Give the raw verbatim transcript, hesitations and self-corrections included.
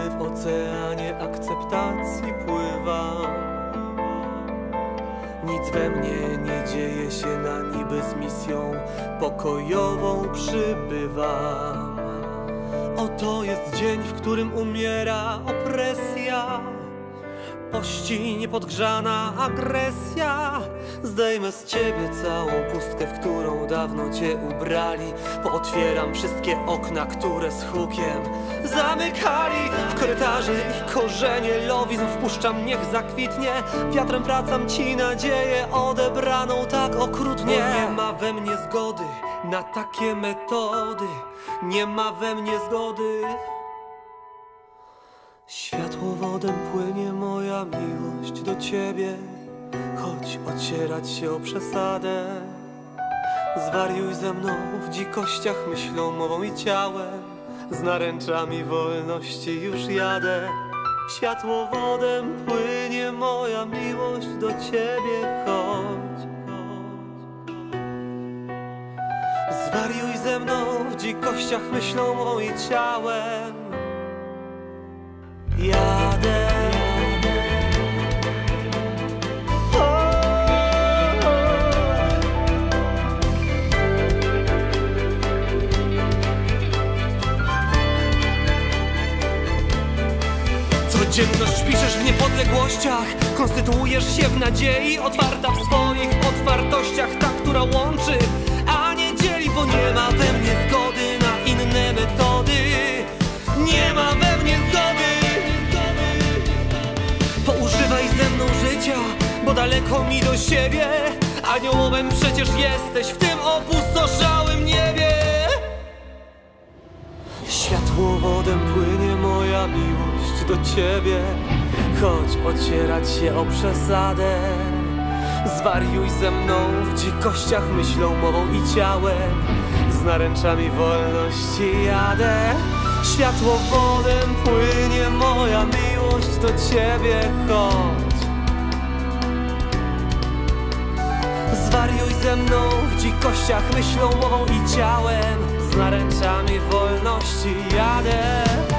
w oceanie akceptacji pływam. Nic we mnie nie dzieje się na niby z misją pokojową przybywam. Oto jest dzień, w którym umiera opresja, pości niepodgrzana agresja. Zdejmę z ciebie całą pustkę, w którą dawno cię ubrali. Pootwieram wszystkie okna, które z hukiem zamykali. W korytarze ich korzenie lowizn wpuszczam, niech zakwitnie. Wiatrem wracam ci nadzieję odebraną tak okrutnie. Bo nie ma we mnie zgody na takie metody. Nie ma we mnie zgody. Światłowodem płynie moja miłość do ciebie, choć ocierać się o przesadę. Zwariuj ze mną w dzikościach myślą, mową i ciałem. Z naręczami wolności już jadę. Światłowodem płynie moja miłość do ciebie, chodź. Zwariuj ze mną w dzikościach myślą, mową i ciałem. Jadę. O, o. Codzienność piszesz w niepodległościach, konstytuujesz się w nadziei, otwarta w swoich otwartościach, ta, która łączy, a nie dzieli. Bo nie ma we mnie zgody na inne metody. Nie ma we mnie zgody. Poużywaj ze mną życia, bo daleko mi do siebie. Aniołem przecież jesteś w tym opustoszałym niebie. Światłowodem płynie moja miłość do ciebie, choć ocierać się o przesadę. Zwariuj ze mną w dzikościach myślą, mową i ciałem. Z naręczami wolności jadę. Światłowodem płynie moja miłość do ciebie, chodź. Zwariuj ze mną w dzikościach myślą, mową i ciałem. Z naręczami wolności jadę.